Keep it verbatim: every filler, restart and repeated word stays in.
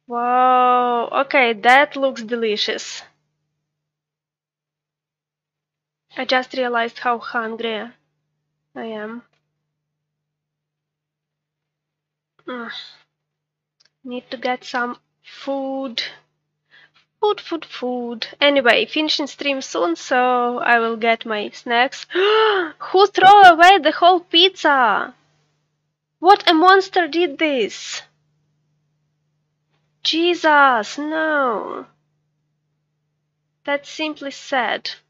Wow, okay, that looks delicious. I just realized how hungry I am. Mm, need to get some food. Food, food, food. Anyway, finishing stream soon, so I will get my snacks. Who threw away the whole pizza? What a monster did this? Jesus, no. That's simply sad.